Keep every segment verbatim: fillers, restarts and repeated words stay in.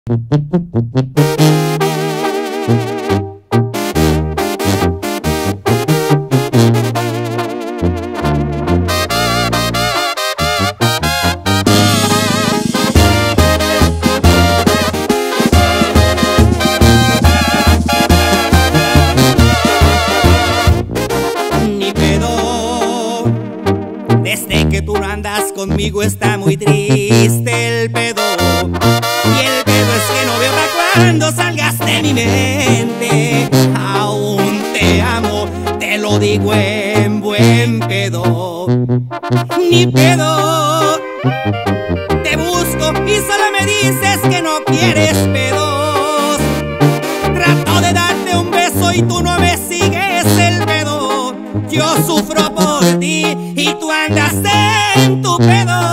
Ni pedo, desde que tú no andas conmigo está muy triste el pedo. Y el pedo es que no veo para cuando salgas de mi mente. Aún te amo, te lo digo en buen pedo. Ni pedo, te busco y solo me dices que no quieres pedos. Trato de darte un beso y tú no me sigues el pedo. Yo sufro por ti y tú andas en tu pedo.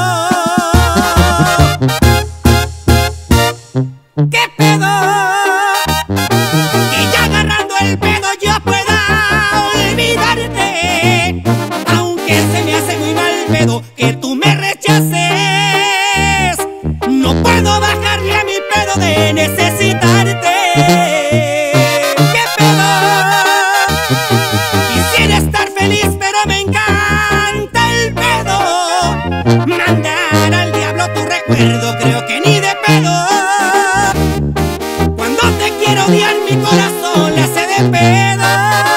¿Qué pedo? Que ya agarrando el pedo yo pueda olvidarte. Aunque se me hace muy mal pedo que tú me rechaces, no puedo bajarle a mi pedo de necesitarte. ¿Qué pedo? Quisiera estar feliz pero me encanta el pedo. Mandar al diablo tu recuerdo creo que ni de pedo. Cuando te quiero odiar mi corazón le hace de pedo.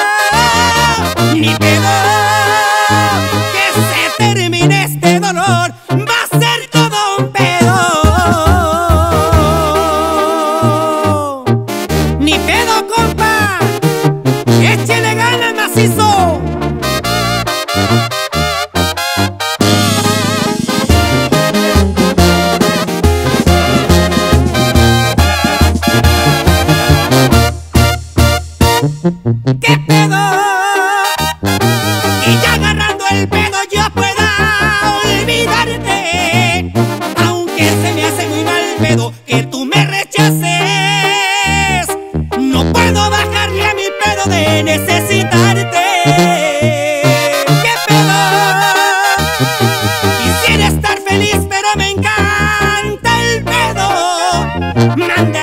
Ni pedo, que se termine este dolor, va a ser todo un pedo. Ni pedo, compa, échele ganas macizo. ¿Qué pedo? Y ya agarrando el pedo yo pueda olvidarte. Aunque se me hace muy mal pedo que tú me rechaces, no puedo bajarle a mi pedo de necesitarte. ¿Qué pedo? Quisiera estar feliz pero me encanta el pedo. Manda